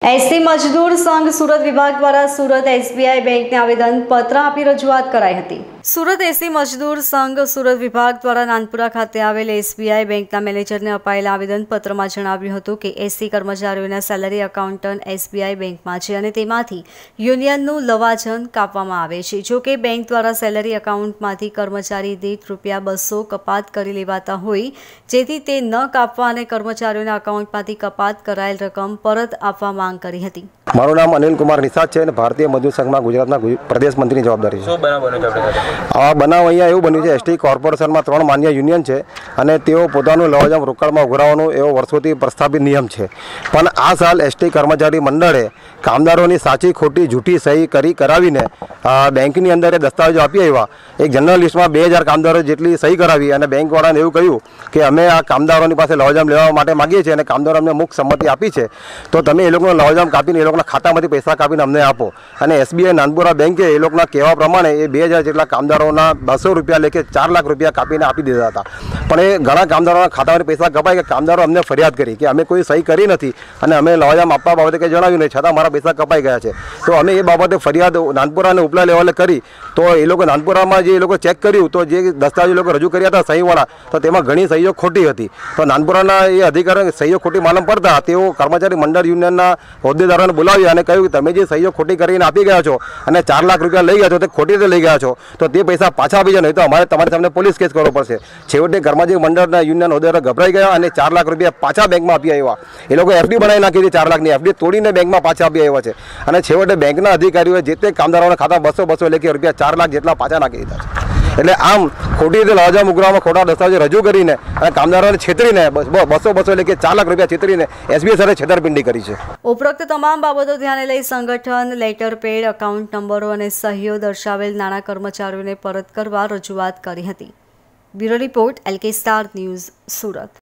ST मजदूर संघ सूरत विभाग द्वारा सूरत एसबीआई बैंक ने आवेदन पत्र आपी रजूआत कराई हती। सूरत एसटी मजदूर संघ सूरत विभाग द्वारा नानपुरा खाते आवेल एसबीआई बैंक मैनेजर ने अपाયેલા आवेदन पत्र में जणाव्યું હતું કે एसटी कर्मचारीओना सेलरी अकाउंटન્ટ एसबीआई बैंक में છે અને તેમાંથી યુનિયનનું લવાજમ કાપવામાં આવે છે। જો કે બેંક द्वारा सेलरी अकाउंटમાંથી कर्मचारी દીઠ ₹200 કપાત કરી લેવાતા હોય, જેથી તે ન કાપવા અને કર્મચારીઓના અકાઉન્ટમાંથી કપાત કરાયેલ રકમ પરત આપવા માંગ કરી હતી। મારું નામ અનિલ કુમાર નિષાદ છે અને ભારતીય મજદૂર સંઘમાં ગુજરાતના પ્રદેશ મંત્રીની જવાબદારી છે। શું બનાવ બન્યો છે? આ બનાવ અહીંયા એવું બન્યું છે, એસટી કોર્પોરેશનમાં 3 માન્ય યુનિયન છે અને તેઓ પોતાનું લવાજમ રોકડમાં ઉઘરાવવાનો એવો વર્ષોથી પ્રસ્થાપિત નિયમ છે। પણ આ સાલ એસટી કર્મચારી મંડળે કામદારોની સાચી ખોટી જૂઠી સહી કરાવીને બેંકની અંદર દસ્તાવેજો આપી આવ્યા। એક જનરલ લિસ્ટમાં 2000 કામદારો જેટલી સહી કરાવી અને બેંકવાળાને એવું કહ્યું કે અમે આ કામદારોની પાસે લવાજમ લેવા માટે માગીએ છીએ અને કામદારો અમને મુક્ત સંમતિ આપી છે, તો તમે એ લોકોનો લવાજમ કાપીને એ લોકોના ખાતામાંથી પૈસા કાપીને અમને આપો। અને એસબીઆઈ નાનપુરા બેંકે એ લોકોના કહેવા પ્રમાણે એ 2000 જેટલા કામદારોના ₹200 લેખે 4 લાખ રૂપિયા કાપીને આપી દીધા હતા। પણ એ ઘણા કામદારોના ખાતામાંથી પૈસા કપાય કે કામદારો અમને ફરિયાદ કરી કે અમે કોઈ સહી કરી નથી અને અમે લવાજમ આપવા બાબતે કંઈ જણાવ્યું નહીં, છતાં મારા પૈસા કપાઈ ગયા છે। તો અમે એ બાબતે ફરિયાદ નાનપુરા અને ઉપલા લેવલે કરી, તો એ લોકો નાનપુરામાં જે એ લોકો ચેક કર્યું તો જે દસ્તાવેજો લોકો રજૂ કર્યા હતા સહીવાળા, તો તેમાં ઘણી સહીઓ ખોટી હતી। તો નાનપુરાના એ અધિકારીઓ સહીઓ ખોટી માલમ પડતા તેઓ કર્મચારી મંડળ યુનિયનના હોદ્દેદારોને બોલાવ્યા અને કહ્યું કે તમે જે સહીઓ ખોટી કરીને આપી ગયા છો અને 4 લાખ રૂપિયા લઈ ગયા છો, તે ખોટી રીતે લઈ ગયા છો, તો તે પૈસા પાછા આપી જાય, નહીં તો અમારે તમારી સામે પોલીસ કેસ કરવો પડશે। છેવટે કર્મચારી મંડળના યુનિયન હોદ્દેદારો ગભરાઈ ગયા અને 4 લાખ રૂપિયા પાછા બેંકમાં આપી આવ્યા। એ લોકો એફડી બનાવી નાખી હતી, 4 લાખની એફડી તોડીને બેંકમાં પાછા આપી આવ્યા છે અને છેવટે બેંકના અધિકારીઓએ જે તે કામદારોના ખાતા 200 લેખે રૂપિયા 4 લાખ જેટલા પાછા નાખી દીધા છે। એટલે આમ ખોટી રીતે લવાજમ ઉઘરાવવામાં ખોટા દસ્તાવેજો રજૂ કરીને અને કામદારોને છેતરીને 200 લેખે 4 લાખ રૂપિયા છેતરીને એસબીઆઈ સાથે છેતરપિંડી કરી છે। ઉપરોક્ત તમામ બાબતો ધ્યાને લઈ સંગઠન લેટર પેડ, એકાઉન્ટ નંબરો અને સહીઓ દર્શાવેલ નાણાં કર્મચારીઓને પરત કરવા રજૂઆત કરી હતી। Bureau report, LK star news, Surat.